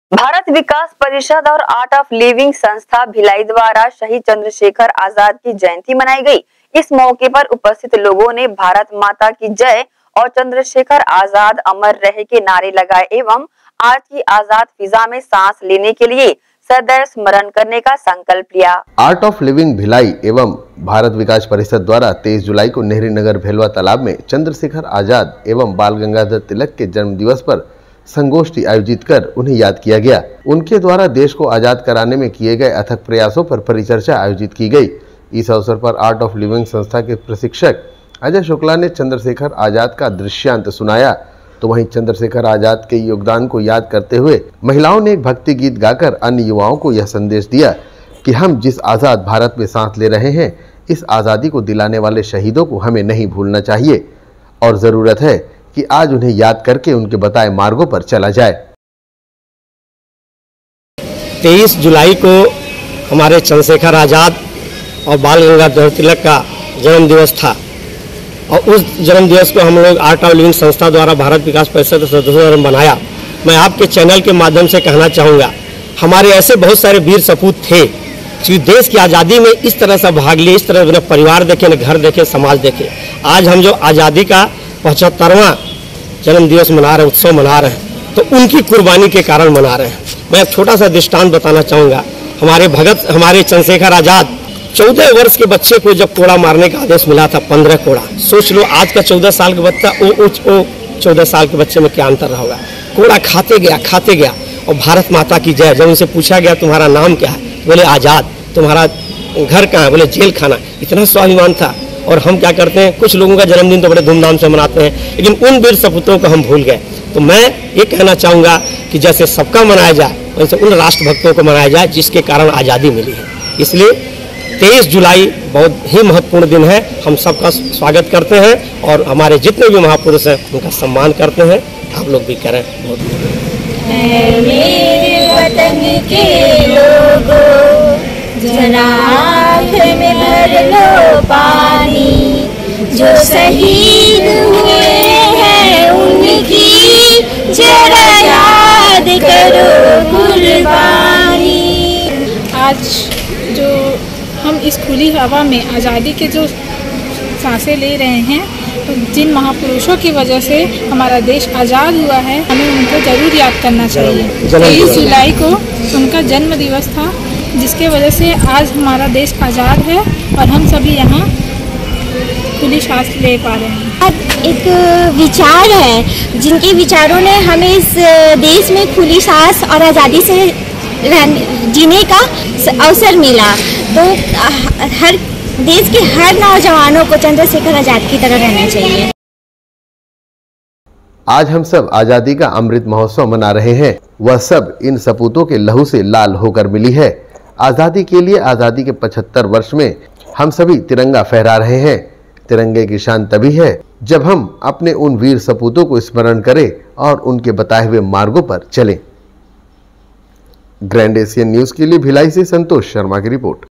भारत विकास परिषद और art of living संस्था भिलाई द्वारा शहीद चंद्रशेखर आजाद की जयंती मनाई गई। इस मौके पर उपस्थित लोगों ने भारत माता की जय और चंद्रशेखर आजाद अमर रहे के नारे लगाए एवं आज की आजाद फिजा में सांस लेने के लिए सदैव स्मरण करने का संकल्प लिया। आर्ट ऑफ लिविंग भिलाई एवं भारत विकास परिषद द्वारा 23 जुलाई को नेहरू नगर भेलवा तालाब में चंद्रशेखर आजाद एवं बाल गंगाधर तिलक के जन्म दिवस पर संगोष्ठी आयोजित कर उन्हें याद किया गया। उनके द्वारा देश को आजाद कराने में किए गए अथक प्रयासों पर परिचर्चा आयोजित की गई। इस अवसर पर आर्ट ऑफ लिविंग संस्था के प्रशिक्षक अजय शुक्ला ने चंद्रशेखर आजाद का दृश्यांत सुनाया, तो वहीं चंद्रशेखर आजाद के योगदान को याद करते हुए महिलाओं ने एक भक्ति गीत गाकर अन्य युवाओं को यह संदेश दिया कि हम जिस आजाद भारत में सांस ले रहे हैं, इस आजादी को दिलाने वाले शहीदों को हमें नहीं भूलना चाहिए और जरूरत है कि आज उन्हें याद करके उनके बताए मार्गों पर चला जाए। 23 जुलाई को हमारे चंद्रशेखर आजाद और बाल गंगाधर तिलक का जन्म दिवस था और उस जन्म दिवस को हम लोग आर्ट ऑफ लिविंग संस्था द्वारा भारत विकास परिषद सदस्यों द्वारा बनाया। मैं आपके चैनल के माध्यम से कहना चाहूँगा, हमारे ऐसे बहुत सारे वीर सपूत थे जो देश की आज़ादी में इस तरह से भाग लिए, इस तरह न परिवार देखे, न घर देखे, समाज देखे। आज हम जो आज़ादी का 75वां जन्म दिवस मना रहे हैं, उत्सव मना रहे हैं, तो उनकी कुर्बानी के कारण मना रहे हैं। मैं एक छोटा सा दृष्टांत बताना चाहूँगा। हमारे चंद्रशेखर आजाद 14 वर्ष के बच्चे को जब कोड़ा मारने का आदेश मिला था, 15 कोड़ा, सोच लो आज का 14 साल का बच्चा वो 14 साल के बच्चे में क्या अंतर होगा। कोड़ा खाते गया और भारत माता की जय। जब उनसे पूछा गया तुम्हारा नाम क्या है, बोले आजाद। तुम्हारा घर कहाँ है, बोले जेल खाना। इतना स्वाभिमान था। और हम क्या करते हैं, कुछ लोगों का जन्मदिन तो बड़े धूमधाम से मनाते हैं, लेकिन उन वीर सपूतों को हम भूल गए। तो मैं ये कहना चाहूँगा कि जैसे सबका मनाया जाए, वैसे उन राष्ट्रभक्तों को मनाया जाए जिसके कारण आज़ादी मिली है। इसलिए 23 जुलाई बहुत ही महत्वपूर्ण दिन है। हम सबका स्वागत करते हैं और हमारे जितने भी महापुरुष हैं उनका सम्मान करते हैं। आप लोग भी करें। बहुत मेरे वतन के लोगों, जरा आँख में भर लो पानी, जो शहीद हुए हैं उनकी जरा याद करो कुर्बानी। आज जो हम इस खुली हवा में आज़ादी के जो सांसें ले रहे हैं, तो जिन महापुरुषों की वजह से हमारा देश आज़ाद हुआ है, हमें उनको ज़रूर याद करना चाहिए। 23 जुलाई को उनका जन्म दिवस था, जिसके वजह से आज हमारा देश आज़ाद है और हम सभी यहाँ खुली सांस ले पा रहे हैं। एक विचार है जिनके विचारों ने हमें इस देश में खुली सांस और आज़ादी से जीने का अवसर मिला। तो हर देश के हर नौजवानों को चंद्रशेखर आजाद की तरह रहना चाहिए। आज हम सब आजादी का अमृत महोत्सव मना रहे हैं। वह सब इन सपूतों के लहू से लाल होकर मिली है। आजादी के लिए आजादी के 75 वर्ष में हम सभी तिरंगा फहरा रहे हैं। तिरंगे की शान तभी है जब हम अपने उन वीर सपूतों को स्मरण करें और उनके बताए हुए मार्गों पर चलें। ग्रैंड एशियन न्यूज के लिए भिलाई से संतोष शर्मा की रिपोर्ट।